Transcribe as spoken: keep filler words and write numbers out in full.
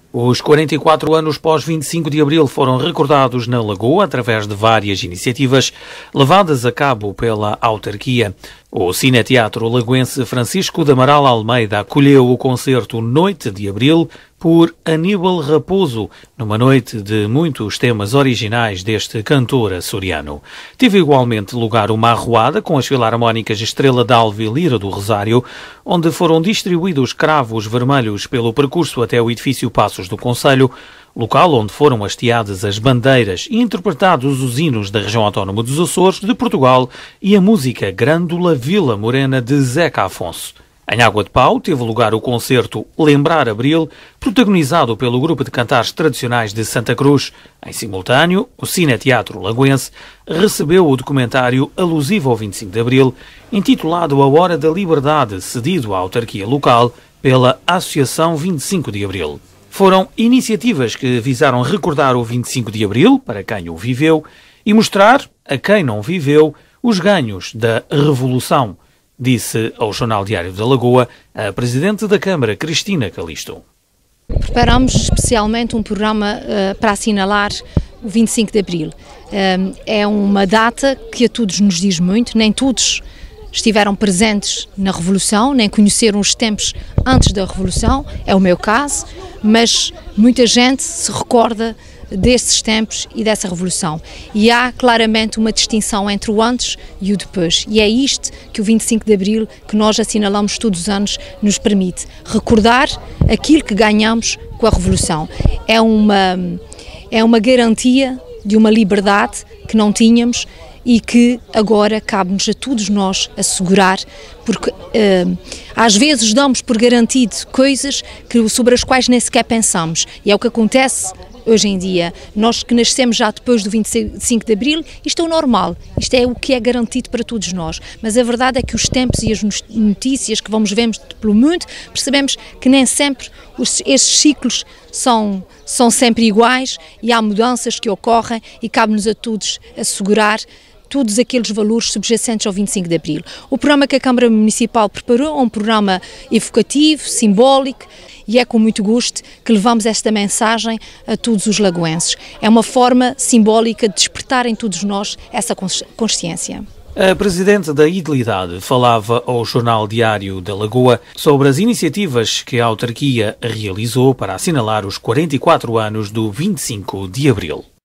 Os quarenta e quatro anos pós vinte e cinco de abril foram recordados na Lagoa através de várias iniciativas levadas a cabo pela autarquia. O Cineteatro Lagoense Francisco de Amaral Almeida acolheu o concerto Noite de Abril por Aníbal Raposo, numa noite de muitos temas originais deste cantor açoriano. Teve igualmente lugar uma arruada com as filarmónicas Estrela d'Alva e Lira do Rosário, onde foram distribuídos cravos vermelhos pelo percurso até o edifício Passos do Concelho, local onde foram hasteadas as bandeiras e interpretados os hinos da região autónoma dos Açores, de Portugal, e a música Grândola Vila Morena de Zeca Afonso. Em Água de Pau teve lugar o concerto Lembrar Abril, protagonizado pelo grupo de cantares tradicionais de Santa Cruz. Em simultâneo, o Cineteatro Lagoense recebeu o documentário alusivo ao vinte e cinco de abril, intitulado A Hora da Liberdade, cedido à autarquia local pela Associação vinte e cinco de abril. Foram iniciativas que visaram recordar o vinte e cinco de abril, para quem o viveu, e mostrar a quem não viveu os ganhos da Revolução, disse ao Jornal Diário da Lagoa a Presidente da Câmara, Cristina Calisto. Preparamos especialmente um programa uh, para assinalar o vinte e cinco de abril. Uh, é uma data que a todos nos diz muito, nem todos estiveram presentes na Revolução, nem conheceram os tempos antes da Revolução, é o meu caso, mas muita gente se recorda desses tempos e dessa Revolução. E há claramente uma distinção entre o antes e o depois. E é isto que o vinte e cinco de abril, que nós assinalamos todos os anos, nos permite. Recordar aquilo que ganhamos com a Revolução. É uma, é uma garantia de uma liberdade que não tínhamos e que agora cabe-nos a todos nós assegurar, porque uh, às vezes damos por garantido coisas que, sobre as quais nem sequer pensamos. E é o que acontece hoje em dia. Nós que nascemos já depois do vinte e cinco de abril, isto é o normal, isto é o que é garantido para todos nós. Mas a verdade é que os tempos e as notícias que vamos vendo pelo mundo, percebemos que nem sempre os, esses ciclos são, são sempre iguais e há mudanças que ocorrem e cabe-nos a todos assegurar todos aqueles valores subjacentes ao vinte e cinco de abril. O programa que a Câmara Municipal preparou é um programa evocativo, simbólico, e é com muito gosto que levamos esta mensagem a todos os lagoenses. É uma forma simbólica de despertar em todos nós essa consciência. A Presidente da Idilidade falava ao Jornal Diário da Lagoa sobre as iniciativas que a autarquia realizou para assinalar os quarenta e quatro anos do vinte e cinco de abril.